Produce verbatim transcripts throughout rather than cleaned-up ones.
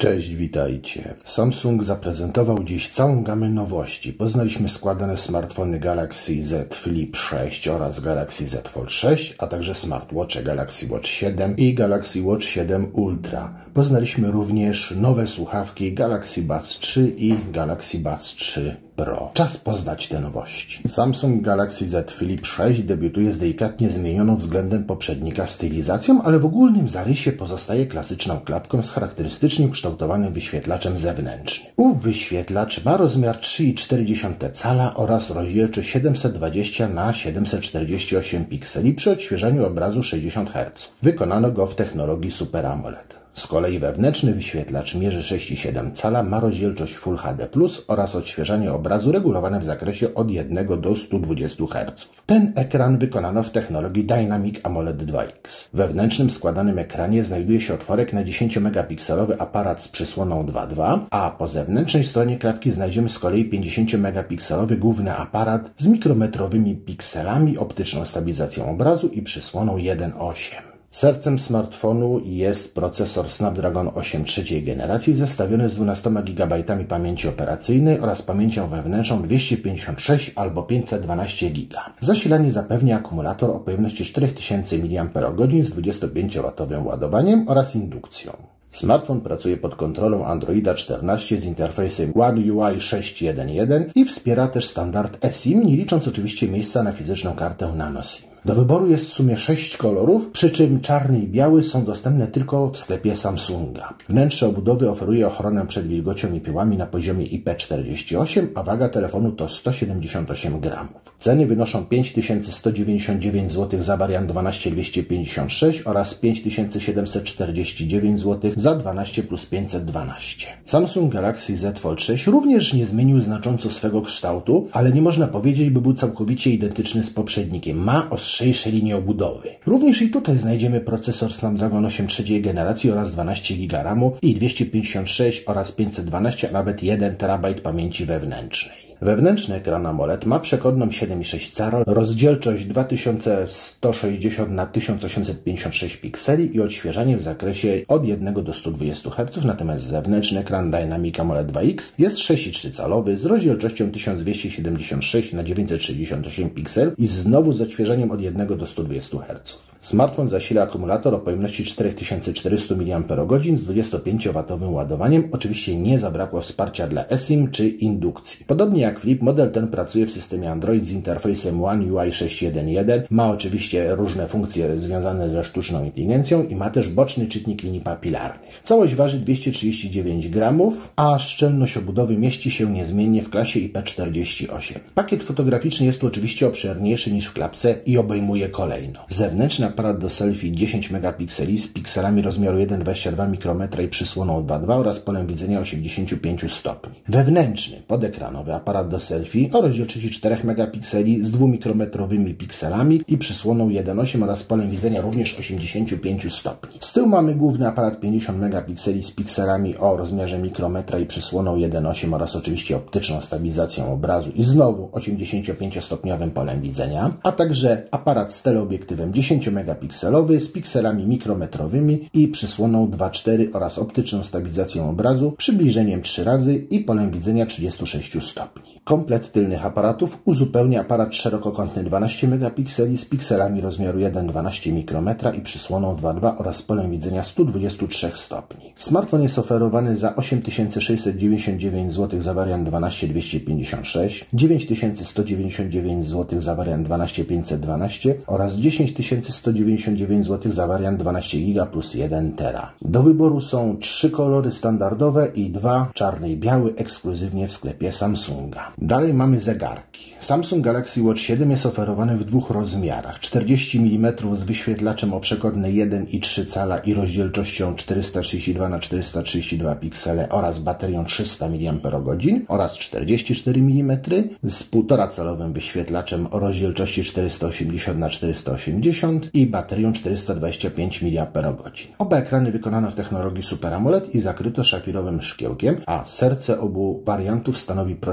Cześć, witajcie. Samsung zaprezentował dziś całą gamę nowości. Poznaliśmy składane smartfony Galaxy Z Flip sześć oraz Galaxy Z Fold sześć, a także smartwatche Galaxy Watch siedem i Galaxy Watch siedem Ultra. Poznaliśmy również nowe słuchawki Galaxy Buds trzy i Galaxy Buds trzy Pro. Czas poznać te nowości. Samsung Galaxy Z Flip sześć debiutuje z delikatnie zmienioną względem poprzednika stylizacją, ale w ogólnym zarysie pozostaje klasyczną klapką z charakterystycznie kształtowanym wyświetlaczem zewnętrznym. Ów wyświetlacz ma rozmiar trzy i cztery dziesiąte cala oraz rozdzielczość siedemset dwadzieścia na siedemset czterdzieści osiem pikseli przy odświeżaniu obrazu sześćdziesiąt herców. Wykonano go w technologii Super AMOLED. Z kolei wewnętrzny wyświetlacz mierzy sześć i siedem cala, ma rozdzielczość Full H D plus oraz odświeżanie obrazu regulowane w zakresie od jednego do stu dwudziestu herców. Ten ekran wykonano w technologii Dynamic AMOLED dwa X. W wewnętrznym składanym ekranie znajduje się otworek na dziesięciomegapikselowy aparat z przysłoną dwa przecinek dwa, a po zewnętrznej stronie klapki znajdziemy z kolei pięćdziesięciomegapikselowy główny aparat z mikrometrowymi pikselami, optyczną stabilizacją obrazu i przysłoną jeden przecinek osiem. Sercem smartfonu jest procesor Snapdragon osiem trzeciej generacji zestawiony z dwunastoma gigabajtami pamięci operacyjnej oraz pamięcią wewnętrzną dwieście pięćdziesiąt sześć albo pięćset dwanaście giga. Zasilanie zapewnia akumulator o pojemności cztery tysiące miliampergodzin z dwudziestopięciowatowym ładowaniem oraz indukcją. Smartfon pracuje pod kontrolą Androida czternaście z interfejsem One U I sześć jeden jeden i wspiera też standard eSIM, nie licząc oczywiście miejsca na fizyczną kartę nano SIM. Do wyboru jest w sumie sześć kolorów, przy czym czarny i biały są dostępne tylko w sklepie Samsunga. Wnętrze obudowy oferuje ochronę przed wilgocią i pyłami na poziomie I P czterdzieści osiem, a waga telefonu to sto siedemdziesiąt osiem gramów. Ceny wynoszą pięć tysięcy sto dziewięćdziesiąt dziewięć złotych za wariant dwanaście dwieście pięćdziesiąt sześć oraz pięć tysięcy siedemset czterdzieści dziewięć złotych za dwanaście plus pięćset dwanaście. Samsung Galaxy Z Fold sześć również nie zmienił znacząco swego kształtu, ale nie można powiedzieć, by był całkowicie identyczny z poprzednikiem. Ma ostrzejsze linie obudowy. Również i tutaj znajdziemy procesor Snapdragon osiem trzeciej generacji oraz dwanaście giga ramu i dwieście pięćdziesiąt sześć oraz pięćset dwanaście, a nawet jeden terabajt pamięci wewnętrznej. Wewnętrzny ekran AMOLED ma przekodną siedem i sześć cala, rozdzielczość dwa tysiące sto sześćdziesiąt na tysiąc osiemset pięćdziesiąt sześć pikseli i odświeżanie w zakresie od jednego do stu dwudziestu herców, natomiast zewnętrzny ekran Dynamic AMOLED dwa X jest sześć i trzy calowy z rozdzielczością tysiąc dwieście siedemdziesiąt sześć na dziewięćset sześćdziesiąt osiem pikseli i znowu z odświeżaniem od jednego do stu dwudziestu herców. Smartfon zasila akumulator o pojemności cztery tysiące czterysta miliampergodzin z dwudziestopięciowatowym ładowaniem. Oczywiście nie zabrakło wsparcia dla eSIM czy indukcji. Podobnie jak Flip, model ten pracuje w systemie Android z interfejsem One U I sześć jeden jeden. Ma oczywiście różne funkcje związane ze sztuczną inteligencją i ma też boczny czytnik linii papilarnych. Całość waży dwieście trzydzieści dziewięć gramów, a szczelność obudowy mieści się niezmiennie w klasie I P czterdzieści osiem. Pakiet fotograficzny jest tu oczywiście obszerniejszy niż w klapce i obejmuje kolejno zewnętrzny aparat do selfie dziesięć megapikseli z pikselami rozmiaru jeden przecinek dwadzieścia dwa mikrometra i przysłoną dwa przecinek dwa oraz polem widzenia osiemdziesiąt pięć stopni. Wewnętrzny, podekranowy aparat do selfie o rozdzielczości cztery megapikseli z dwumikrometrowymi pikselami i przysłoną jeden przecinek osiem oraz polem widzenia również osiemdziesiąt pięć stopni. Z tyłu mamy główny aparat pięćdziesiąt megapikseli z pikselami o rozmiarze mikrometra i przysłoną jeden przecinek osiem oraz oczywiście optyczną stabilizacją obrazu i znowu osiemdziesięciopięciostopniowym polem widzenia, a także aparat z teleobiektywem dziesięć megapikselowy z pikselami mikrometrowymi i przysłoną dwa przecinek cztery oraz optyczną stabilizacją obrazu, przybliżeniem trzy razy i polem widzenia trzydziestu sześciu stopni. Komplet tylnych aparatów uzupełnia aparat szerokokątny dwanaście megapikseli z pikselami rozmiaru jeden przecinek dwanaście mikrometra i przysłoną dwa przecinek dwa oraz polem widzenia stu dwudziestu trzech stopni. Smartfon jest oferowany za osiem tysięcy sześćset dziewięćdziesiąt dziewięć złotych za wariant dwanaście dwieście pięćdziesiąt sześć, dziewięć tysięcy sto dziewięćdziesiąt dziewięć złotych za wariant dwanaście pięćset dwanaście oraz dziesięć tysięcy sto dziewięćdziesiąt dziewięć złotych za wariant dwanaście giga plus jeden tera. Do wyboru są trzy kolory standardowe i dwa, czarny i biały, ekskluzywnie w sklepie Samsunga. Dalej mamy zegarki. Samsung Galaxy Watch siedem jest oferowany w dwóch rozmiarach. czterdzieści milimetrów z wyświetlaczem o przekodnej jeden i trzy cala i rozdzielczością czterysta trzydzieści dwa na czterysta trzydzieści dwa piksele oraz baterią trzysta miliampergodzin oraz czterdzieści cztery milimetry z półtora calowym wyświetlaczem o rozdzielczości czterysta osiemdziesiąt na czterysta osiemdziesiąt i baterią czterysta dwadzieścia pięć miliampergodzin. Oba ekrany wykonano w technologii Super AMOLED i zakryto szafirowym szkiełkiem, a serce obu wariantów stanowi procesor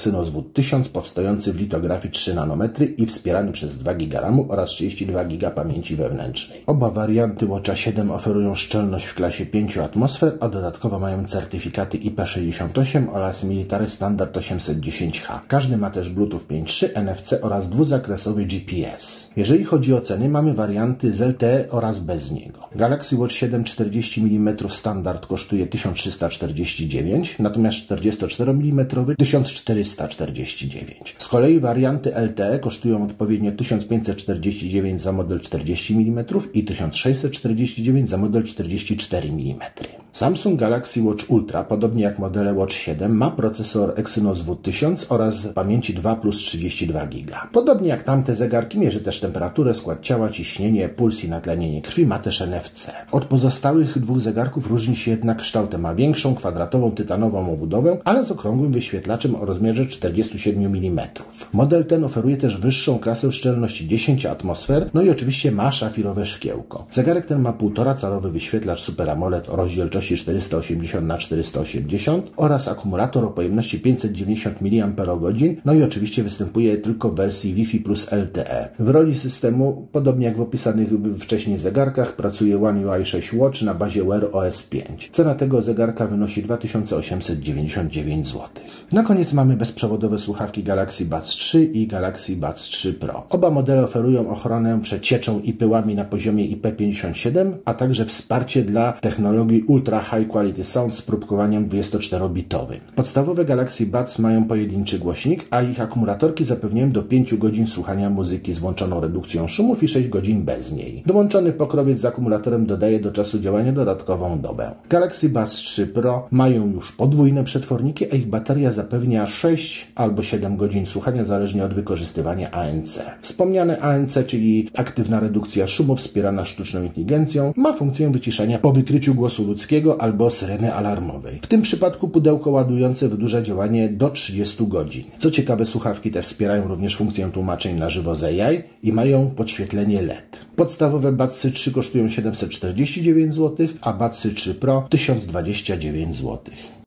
Exynos W tysiąc powstający w litografii trzy nanometry i wspierany przez dwa giga ramu oraz trzydzieści dwa giga pamięci wewnętrznej. Oba warianty Watcha siedem oferują szczelność w klasie pięciu atmosfer, a dodatkowo mają certyfikaty I P sześćdziesiąt osiem oraz Military Standard osiemset dziesięć H. Każdy ma też Bluetooth pięć trzy, N F C oraz dwuzakresowy G P S. Jeżeli chodzi o ceny, mamy warianty z L T E oraz bez niego. Galaxy Watch siedem czterdzieści milimetrów standard kosztuje tysiąc trzysta czterdzieści dziewięć, natomiast czterdziestoczteromilimmetrowy tysiąc czterysta czterdzieści dziewięć. Z kolei warianty L T E kosztują odpowiednio tysiąc pięćset czterdzieści dziewięć za model czterdzieści milimetrów i tysiąc sześćset czterdzieści dziewięć za model czterdzieści cztery milimetry. Samsung Galaxy Watch Ultra, podobnie jak modele Watch siedem, ma procesor Exynos W tysiąc oraz pamięci dwa plus trzydzieści dwa giga. Podobnie jak tamte zegarki mierzy też temperaturę, skład ciała, ciśnienie, puls i natlenienie krwi, ma też N F C. Od pozostałych dwóch zegarków różni się jednak kształtem. Ma większą, kwadratową, tytanową obudowę, ale z okrągłym wyświetlaczem o rozmiarze czterdzieści siedem milimetrów. Model ten oferuje też wyższą klasę szczelności dziesięć atmosfer, no i oczywiście ma szafirowe szkiełko. Zegarek ten ma półtora calowy wyświetlacz Super AMOLED o rozdzielczości czterysta osiemdziesiąt na czterysta osiemdziesiąt oraz akumulator o pojemności pięćset dziewięćdziesiąt miliamperogodzin, no i oczywiście występuje tylko w wersji Wi-Fi plus L T E. W roli systemu, podobnie jak w opisanych wcześniej zegarkach, pracuje One U I sześć Watch na bazie Wear O S pięć. Cena tego zegarka wynosi dwa tysiące osiemset dziewięćdziesiąt dziewięć złotych. Na koniec mamy bezprzewodowe słuchawki Galaxy Buds trzy i Galaxy Buds trzy Pro. Oba modele oferują ochronę przed cieczą i pyłami na poziomie I P pięćdziesiąt siedem, a także wsparcie dla technologii Ultra High Quality Sound z próbkowaniem dwudziestoczterobitowym. Podstawowe Galaxy Buds mają pojedynczy głośnik, a ich akumulatorki zapewniają do pięciu godzin słuchania muzyki z włączoną redukcją szumów i sześć godzin bez niej. Dołączony pokrowiec z akumulatorem dodaje do czasu działania dodatkową dobę. Galaxy Buds trzy Pro mają już podwójne przetworniki, a ich bateria zapewnia sześć albo siedem godzin słuchania zależnie od wykorzystywania A N C. Wspomniane A N C, czyli aktywna redukcja szumów wspierana sztuczną inteligencją, ma funkcję wyciszania po wykryciu głosu ludzkiego albo syreny alarmowej. W tym przypadku pudełko ładujące wydłuża działanie do trzydziestu godzin. Co ciekawe, słuchawki te wspierają również funkcję tłumaczeń na żywo z A I i mają podświetlenie L E D. Podstawowe Budsy trzy kosztują siedemset czterdzieści dziewięć złotych, a Budsy trzy Pro tysiąc dwadzieścia dziewięć złotych.